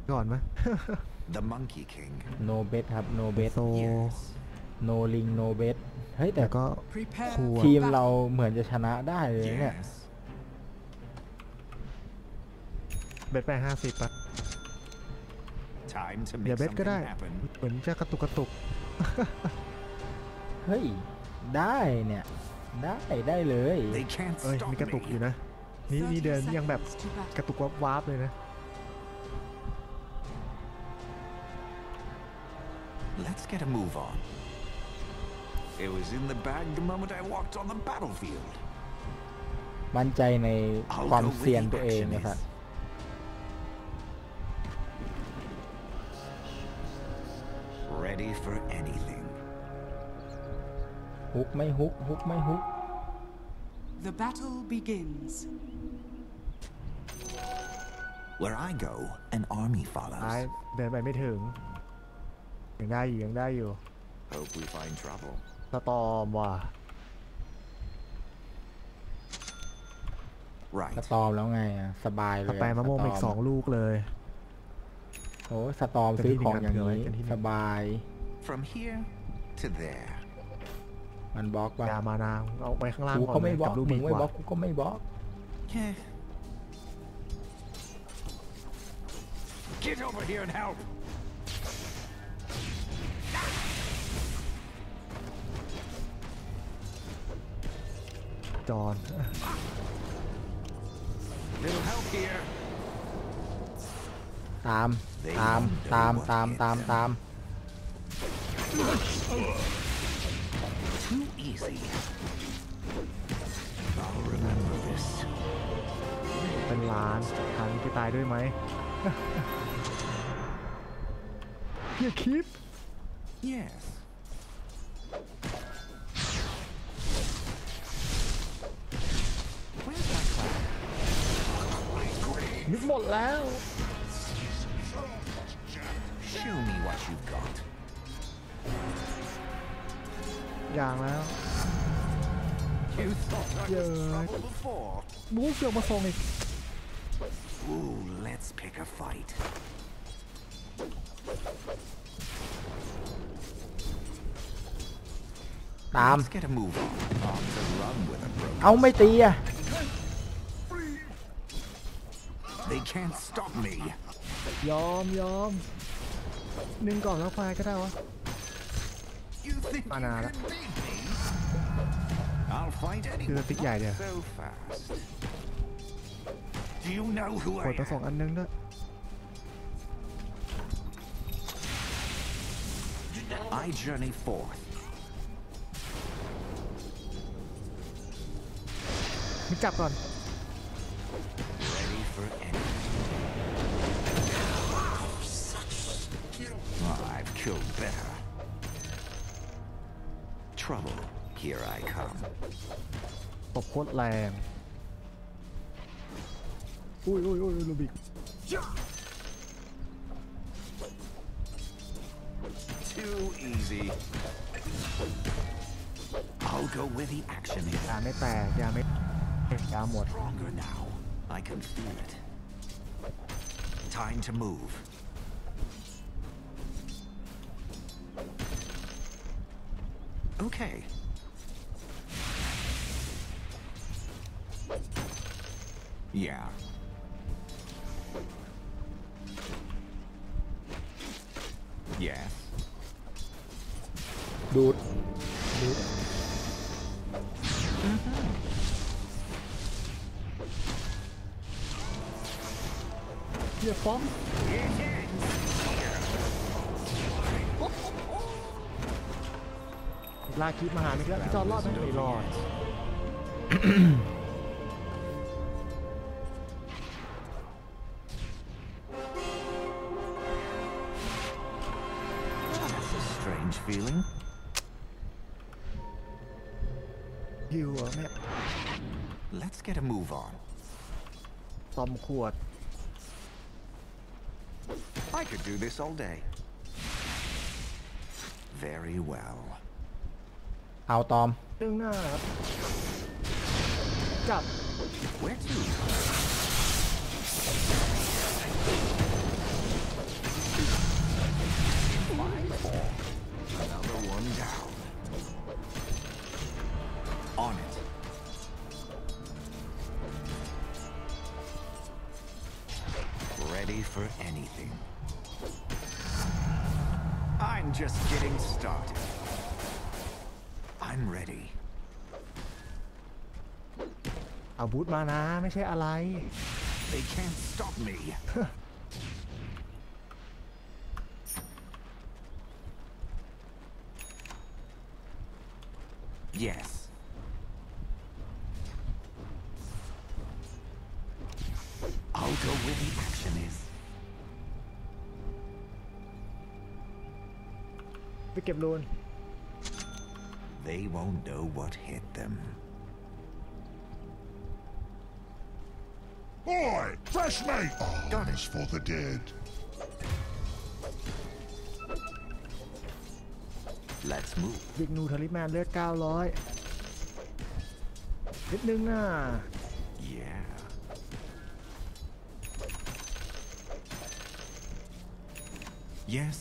ก่อนไหม The Monkey King. no bet ครับ no bet โซ Yes. no ring no bet เฮ้ยแต่แต่ก็คูลทีมเราเหมือนจะชนะได้เลยเนี่ย Yes. เบ็ดไป50 ป่ะ Time to อย่า make เบ็ดก็ something ได้ happen. เหมือนจะกระตุกเฮ้ยได้เนี่ยได้เลย They can't เอ้ย stop มีกระตุก me. อยู่นะนี่เดินยังแบบกระตุกวาบเลยนะ Let's get a move on. It was in the bag the moment I walked on the battlefield. มั่นใจในความเซียนตัวเองนะครับ Ready for anything. ฮุกไม่ฮุกฮุกไม่ฮุก The battle begins. Where I go, an army ท้าย follows. เดินไปไม่ถึงยังได้อยู่ Hope we find trouble. สตอมว่ะ Right. สตอมแล้วไงอะสบายเลยสแปมมะม่วงอีกสต 2 ลูกเลยโอ้สตอมซื้อของอย่างนี้เป็นที่หนึ่งสบาย From here to there. มันบล็อกว่ะยามานางเอาไว้ข้างล่างกูก่อนก็ไม่บล็อกลูมึบีงกไม่บล็อว่ากกูก็ไม่บล็อก Yeah. Get over here and help. จอน Little help here. ตาม Too easy. I'll remember this. เป็นล้านทางจะตายด้วยไหม อย่าคิด Yes. Where's my cloud? นึกหมดแล้ว Show me what you've got. อย่างแล้ว You thought I was Yeah. trouble before. บู๊เกี่ยวมาส่งอีก Ooh, let's pick a fight. ตาม Let's get a move on. On to run with a broken. เอาไม่ตีอะ They can't stop me. ยอมนึงก่อนแล้วไฟก็ได้วะ You think you Banana. can beat me? I'll fight anyone. คือติ๊กใหญ่เดียว So fast. Do you know who ก I ดมาส่ง am? อันนึงด้วย I journey forth. มิจับก่อน Ready for anything. I've killed better. Trouble. Here I come. ตบโคตรแรงอุ้ยลูบิก Too easy. I'll go where the action is. ยาไม่แตกยาหมด Stronger now. I can feel it. Time to move. Okay. Yeah. Yes. ดูดเฮียฟ้องลากคิดมาหาไม่ได้พี่จอนรอดไหมไม่รอด That's a strange feeling. ฮิวแม่ Let's get a move on. ตอมขวด I could do this all day. Very well. เอาตอมดึงหน้าครับจับ Where to? Ready for anything. I'm just getting started. I'm ready. เอาบูทมานะไม่ใช่อะไร They can't stop me. Yes. I'll go where the action is. ไปเก็บรูน They won't know what hit them. Boy, fresh meat! Got it. Arms for the dead. Let's move. บิ๊กนูเทอริแมนเลือด900นิดนึงน่ะ Yeah. Yes.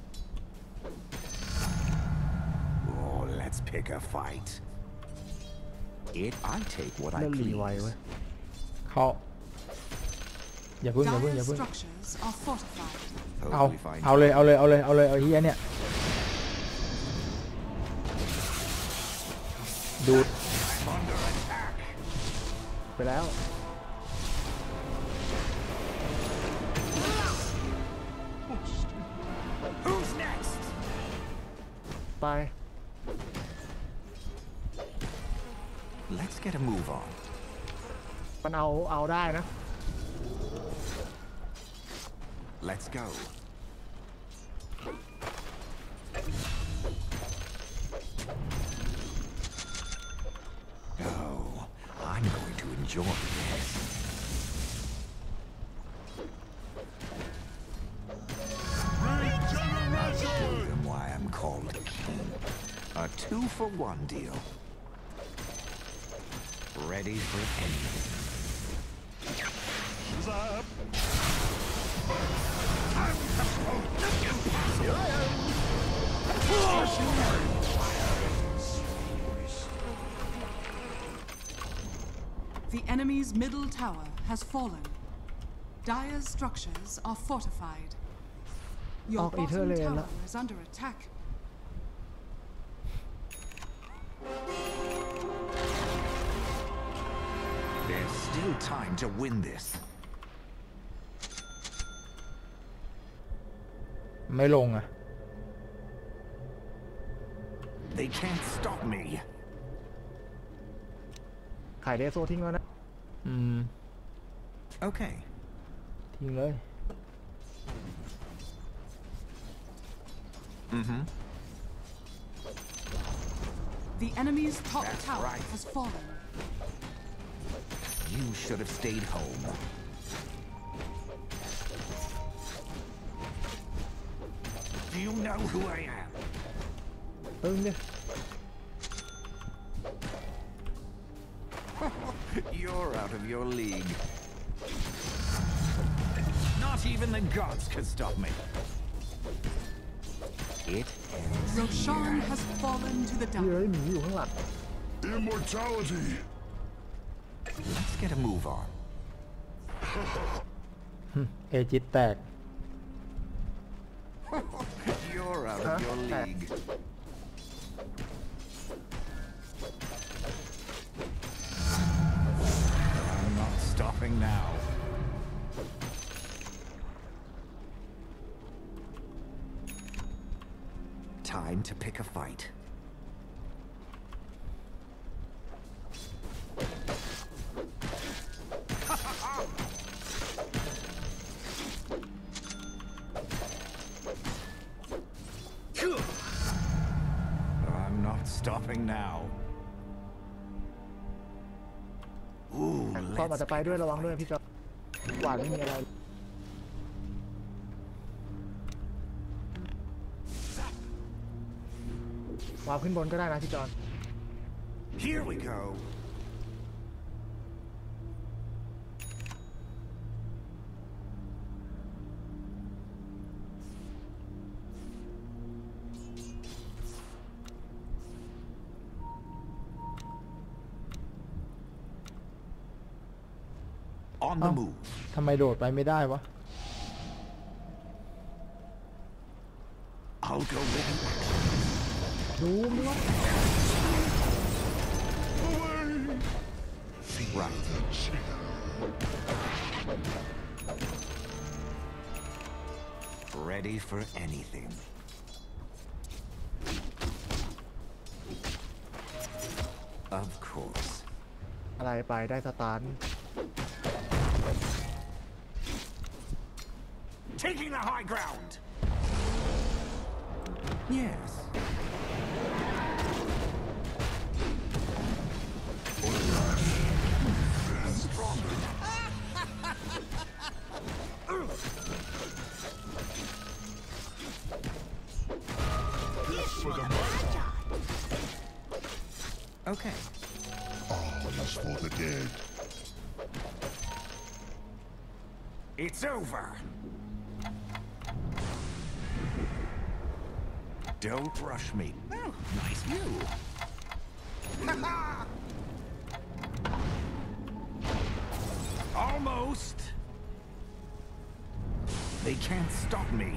Oh, let's pick a fight. I take what I เล่นรีไว please. เว้ยเขาอย่าพึ่ง Dire's structures are fortified. เอา Hope we find เอาเลยเอาเฮียเนี่ยดูด I'm under attack. ไปแล้ว Who's next? ไป Let's get a move on. มันเอาได้นะ Let's go. Oh, I'm going to enjoy this. I'll show them why I'm called king. A 2-for-1 deal. Ready for anything. The enemy's middle tower has fallen. Dire's structures are fortified. Your ออกอีเทอร์ bottom เลน tower แล้ว is under attack. There's still time to win this. ไม่ลงอ่ะ They can't stop me. ขายเดโซทิ้งแล้วนะ Okay. ทิ้งเลย The enemy's top That's tower right. has fallen. You should have stayed home. Do you know who I am? ตึงดิ You're out of your league. Not even the gods can stop me. It ends Roshan here. has fallen to the เฮ้ย dark. หมีอยู่ข้างหลัง Immortality! Let's get a move on. เอจิตแตก You're out of your league. I'm not stopping now. Time to pick a fight. I'm not stopping now. Ooh, พอมอาจ let's จะไปด้วยระวังด้วยพี่จอหวานไม่มีอะไร วางขึ้นบนก็ได้นะพี่จอน Here we go. On the เอ้า move. ทำไมโดดไปไม่ได้วะ I'll go with you. ดูมวะ Right. Ready for anything. Of course. อะไรไปได้สตาร์ท Taking the high ground. Yes. Okay. All is for the dead. It's over. Don't rush me. Oh, nice view. Almost. They can't stop me.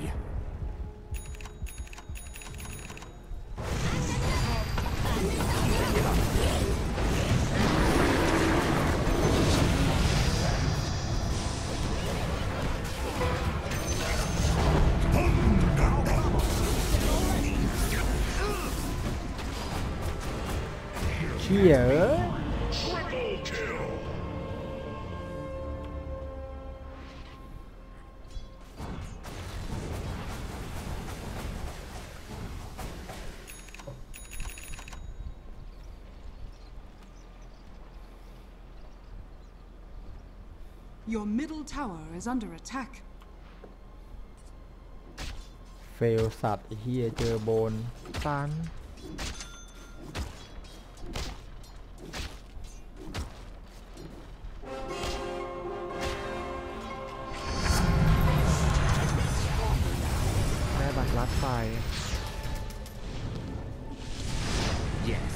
Here. Triple kill. Your middle tower is under attack. เฟลสัตว์ไอ้เฮียเจอโบนตันแม่บัตรลัดไฟ Yes.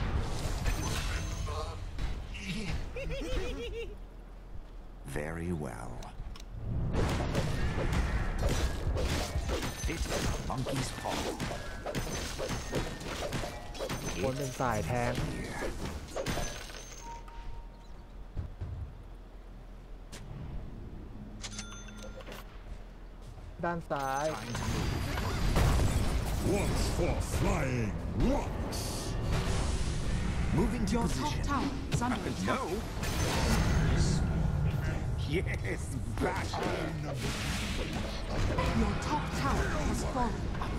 Very well. It's a monkey's paw. คนเป็นสายแทง Here. ด้านซ้าย Time to move. Once for flying rocks. Moving to Your top position. tower is under attack. No. Yes, Basher. Your top tower has fallen.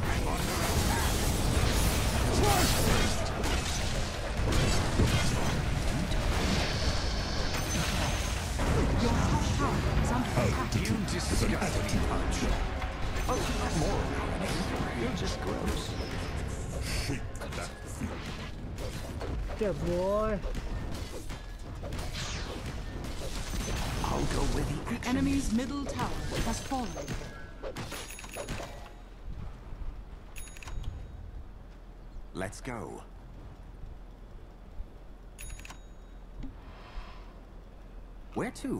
Your top tower is under attack. You disgusting punch. Oh, not more about it. You're just gross. Shake that feet. เจ็บโว้ย I'll go with the The enemy's middle tower has fallen. Let's go. Where to?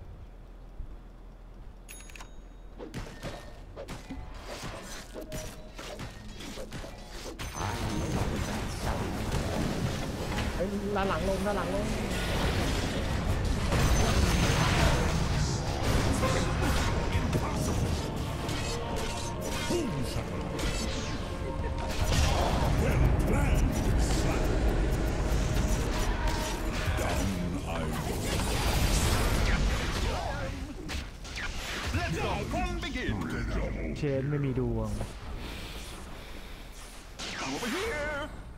I love that sound. เฮ้ยด้านหลังลงด้านหลังลง เชนไม่มีดวง Over here!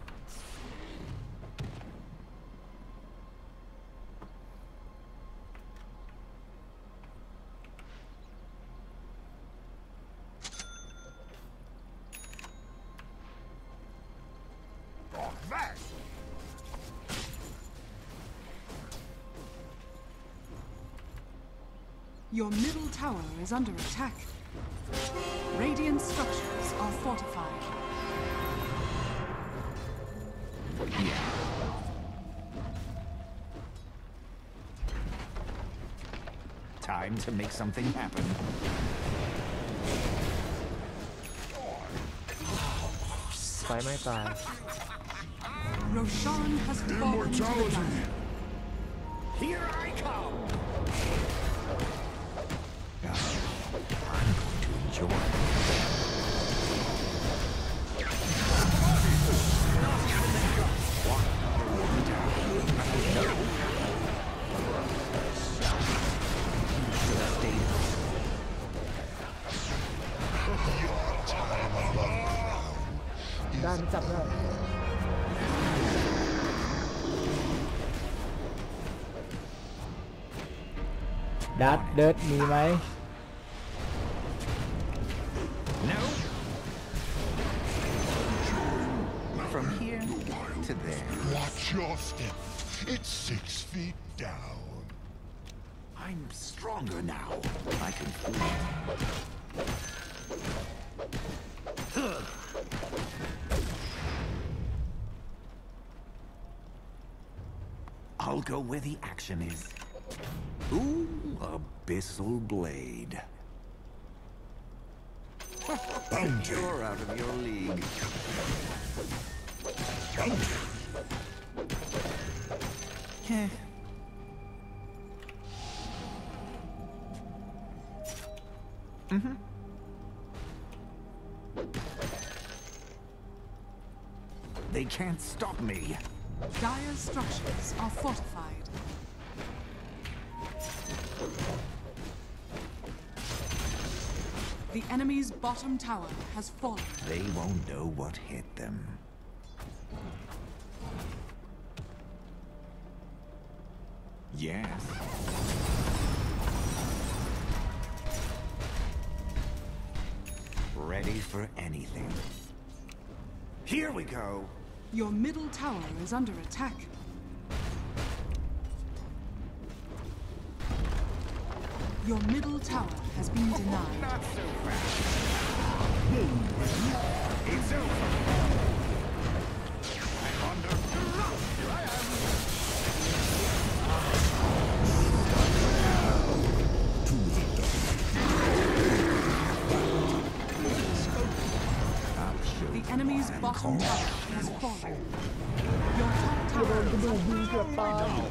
That! Your middle tower is under attack. Radiant structures are fortified. Yeah. Time to make something happen. ไฟไม่ตาย Roshan has fallen to the Immortality. ground. Here I come! I'm going to enjoy it. Your time above ground ได้มันจับได้ดัดเดิร์ดมีไหม No? From here to there. Watch your step. It's 6 feet down. I'm stronger now. I can feel it. I'll go where the action is. Ooh, Abyssal Blade. Bounty. You're out of your league. Bounty. Heh. They can't stop me. Dire's structures are fortified. The enemy's bottom tower has fallen. They won't know what hit them. Yes. Ready for anything. Here we go. Your middle tower is under attack. Your middle tower has been denied. Not so fast. It's over. I'm under. Here I am. To the I'll show The you enemy's why I'm bottom called. tower has fallen. Your top tower is under attack.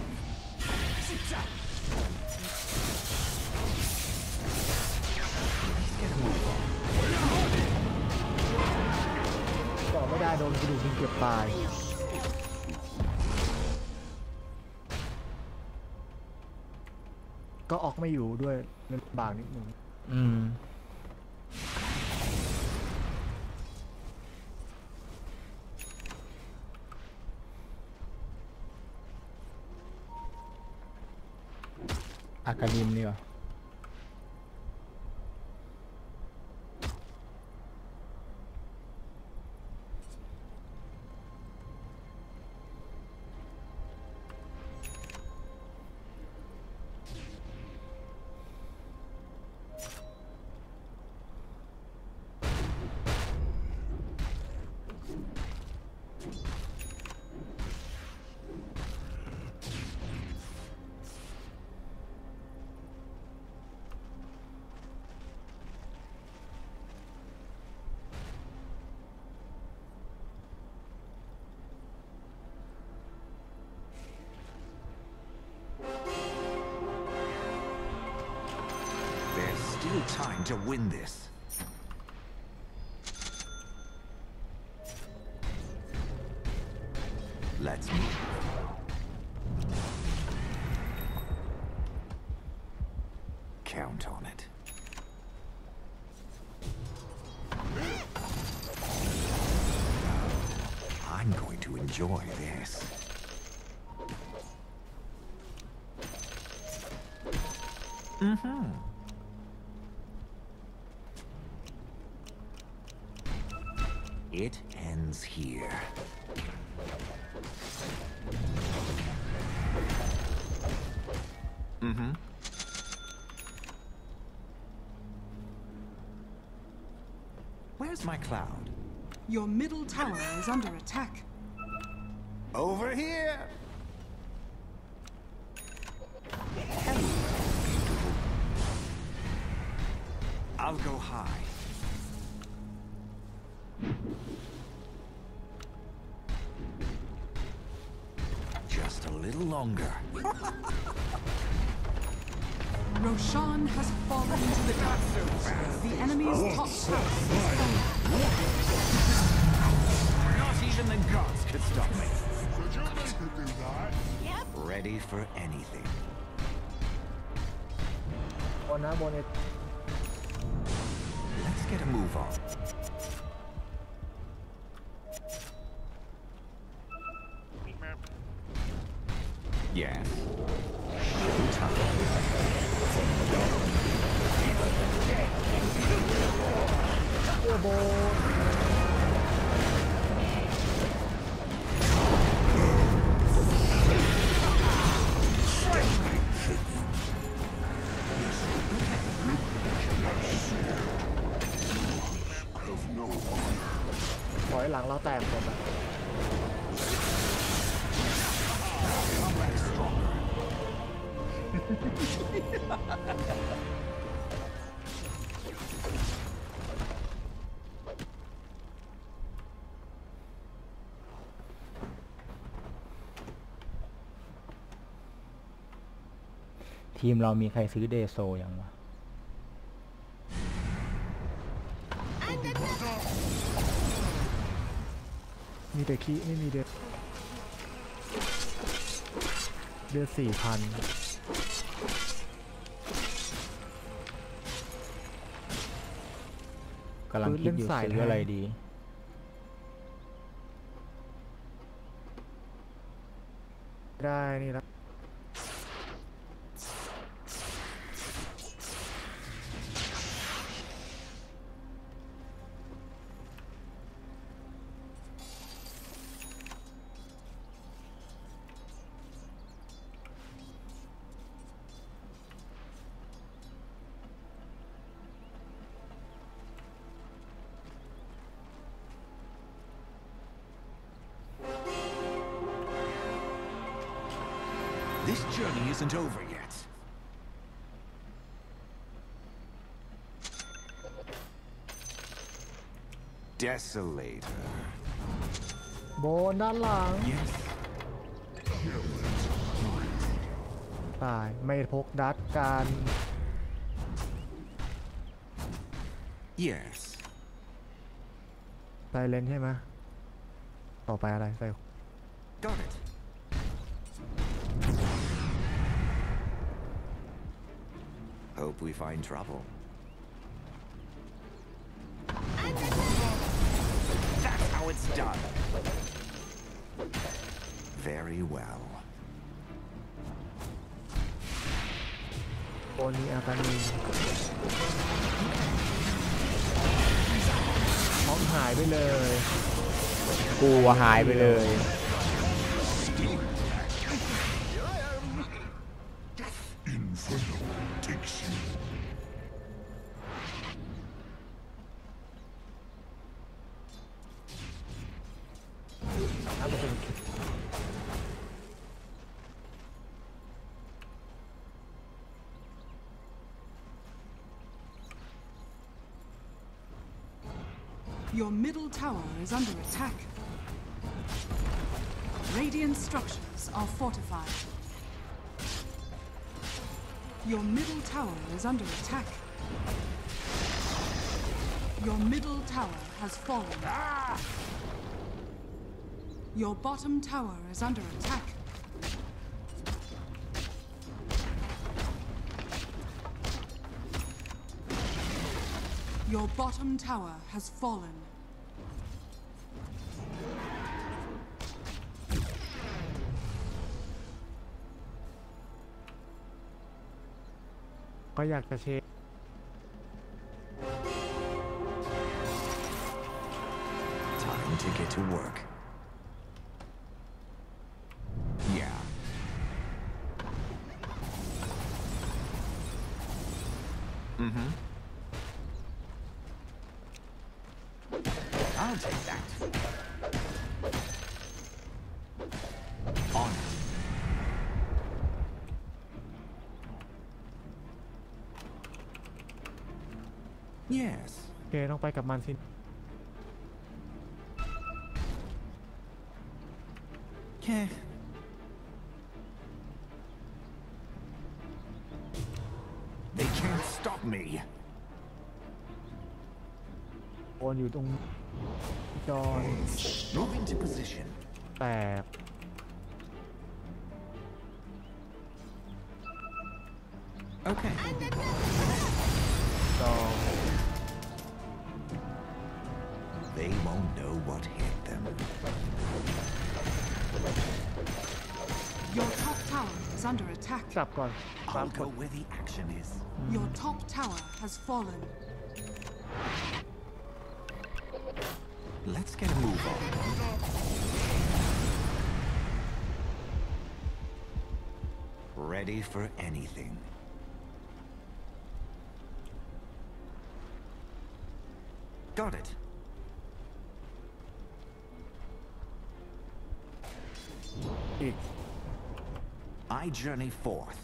ต่อไม่ได้โดนกระดูกยิงเกือบตาย ก็ออกไม่อยู่ด้วยลำบากนิดนึงอืม อากาดิมนี่วะ There's still time to win this. Let's move. Count on it. I'm going to enjoy this. It ends here. Where's my cloud? Your middle tower is under attack. Over here! Hello, beautiful. I'll go high. stronger. Roshan has fallen to the dark. The enemy's top tower is fallen. Not even the gods could stop me. Could you make her do that? Ready for anything. บนนะบนเนี่ย Let's get a move on. Yes. โอ้โบ ถอยหลังเราแตกหมดอะทีมเรามีใครซื้อเดโซยังวะมีแต่ขี้ไม่มีเดือด4,000 กำลังคิดอยู่ซื้ออะไรดีได้นี่แล้ว This journey isn't over yet. Desolator. โบนด้านหลัง Yes. ตายไม่พกดัดการ Yes. ไซเลนใช่ไหมต่อไปอะไรใส่ Got it. Hope we find trouble. That's how it's done. Very well. โบนมีอาการมีท้องหายไปเลยกูหายไปเลย Inferno takes you. ถ้ามันเป็น Your middle tower is under attack. Radiant structures are fortified. Your middle tower is under attack. Your middle tower has fallen. Your bottom tower is under attack. Your bottom tower has fallen. ก็อยากจะเช็ค Time to get to work. Yeah. Mm-hmm. I'll take that. On it. Yes. โอเคต้องไปกับมันสิ Okay. โอนอยู่ตรงจอน Move into position. แตก Okay. จอน They won't know what hit them. Your top tower is under attack. กลับก่อนตาม I'll ก go ด where the action is. Your top tower has fallen. Let's get a move on. Ready for anything. Got it. I journey forth.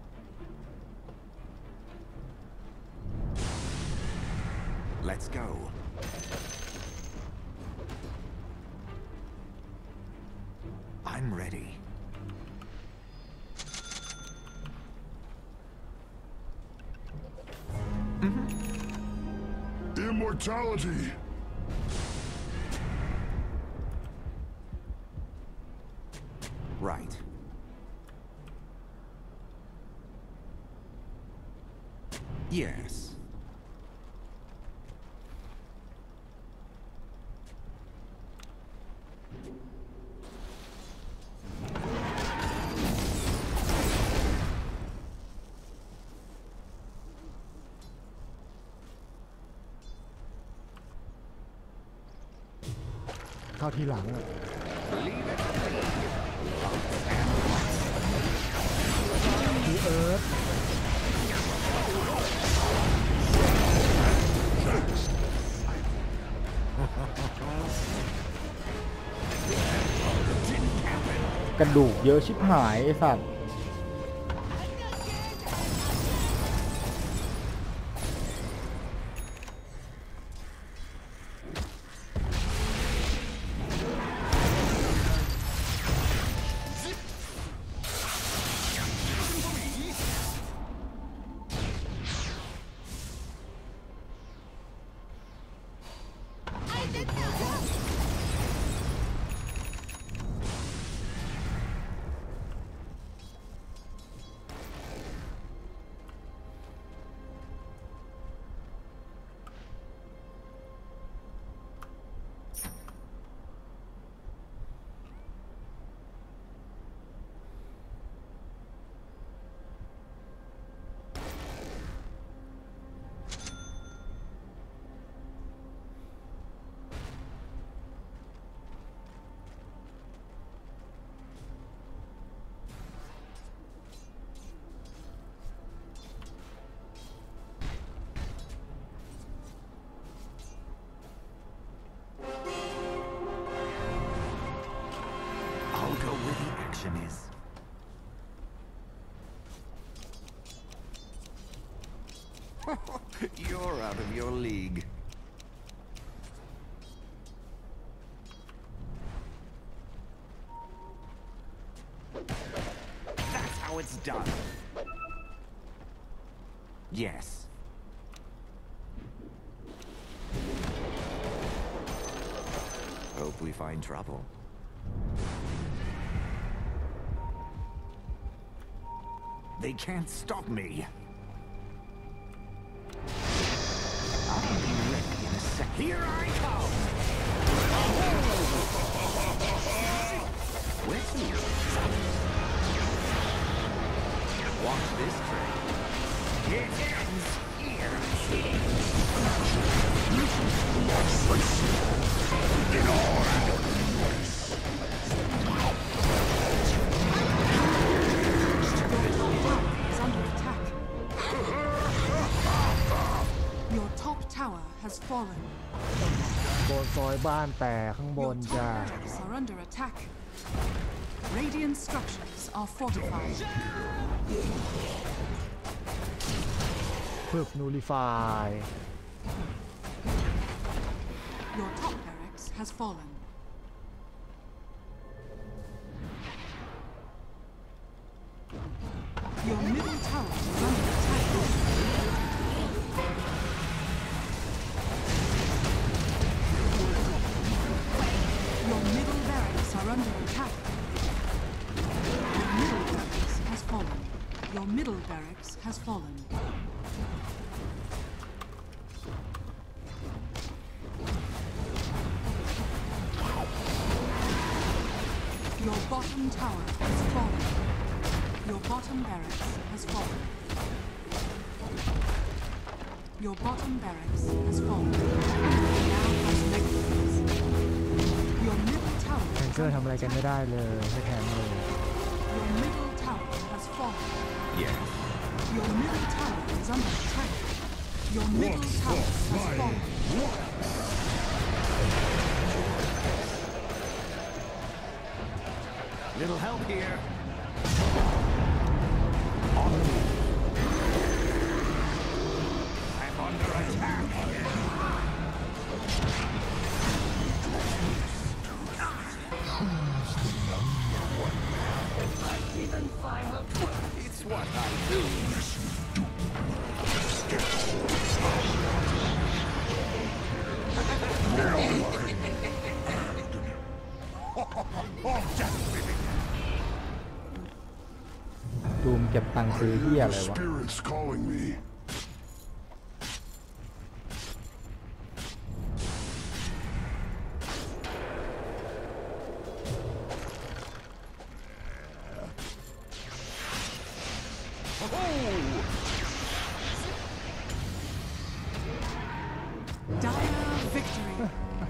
Let's go. I'm ready. Immortality! Right. Yes. เข้าทีหลังอะ ทีเอิร์ธกระดูกเยอะชิบหายไอ้สัตว์ I'll go where the action is. You're out of your league. That's how it's done. Yes. Hope we find trouble. They can't stop me. I'll be ready in a second. Here I come! Where's the watch this train. It ends here. In all Is under attack. Your top tower has fallen. โดนซอยบ้านแต่ข้างบ Your น top จ้า barracks are under attack. Radiant structures are fortified. ฝึกนูริฟาย Your top barracks has fallen. Your middle tower is under attack. has fallen. Your bottom tower has fallen. Your bottom barracks has fallen. Your bottom barracks has fallen. Now has negatives. Your middle tower แทงเกอร์ทำอะไรกันไม่ได้เลยไม่แทงเลย Your middle tower has fallen. Yes. Your middle tower is under attack. Your middle tower has fallen. Little help here. I'm under attack. It's what I do. ดูมเก็บตังค์ซื้อเหี้ยอะไรวะ Spirits calling me. Dire victory.